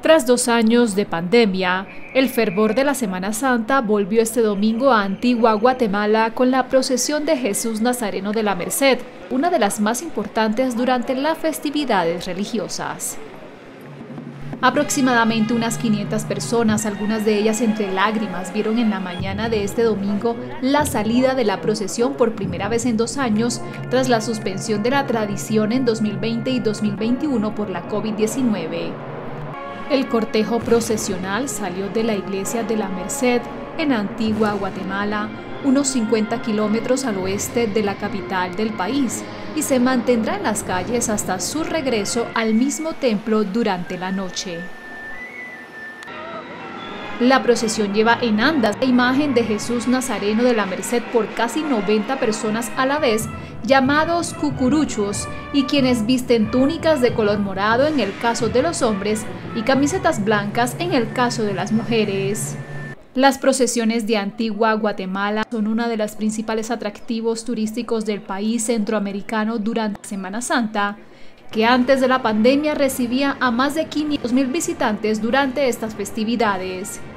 Tras 2 años de pandemia, el fervor de la Semana Santa volvió este domingo a Antigua Guatemala con la procesión de Jesús Nazareno de la Merced, una de las más importantes durante las festividades religiosas. Aproximadamente unas 500 personas, algunas de ellas entre lágrimas, vieron en la mañana de este domingo la salida de la procesión por primera vez en 2 años tras la suspensión de la tradición en 2020 y 2021 por la COVID-19. El cortejo procesional salió de la iglesia de la Merced en Antigua Guatemala, unos 50 kilómetros al oeste de la capital del país, y se mantendrá en las calles hasta su regreso al mismo templo durante la noche. La procesión lleva en andas la imagen de Jesús Nazareno de la Merced por casi 90 personas a la vez, llamados cucuruchos, y quienes visten túnicas de color morado en el caso de los hombres y camisetas blancas en el caso de las mujeres. Las procesiones de Antigua Guatemala son uno de los principales atractivos turísticos del país centroamericano durante Semana Santa, que antes de la pandemia recibía a más de 500,000 visitantes durante estas festividades.